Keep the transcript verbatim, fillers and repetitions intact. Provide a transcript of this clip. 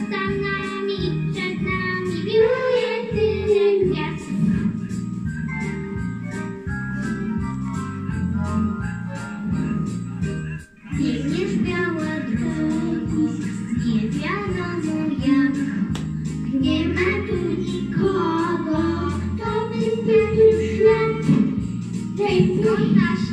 za nami, przed nami wiruje tyle gwiazd. Biegniesz białe drogi, nie wiadomo jak. Nie ma tu nikogo, kto by zgubił ślad tej nasz.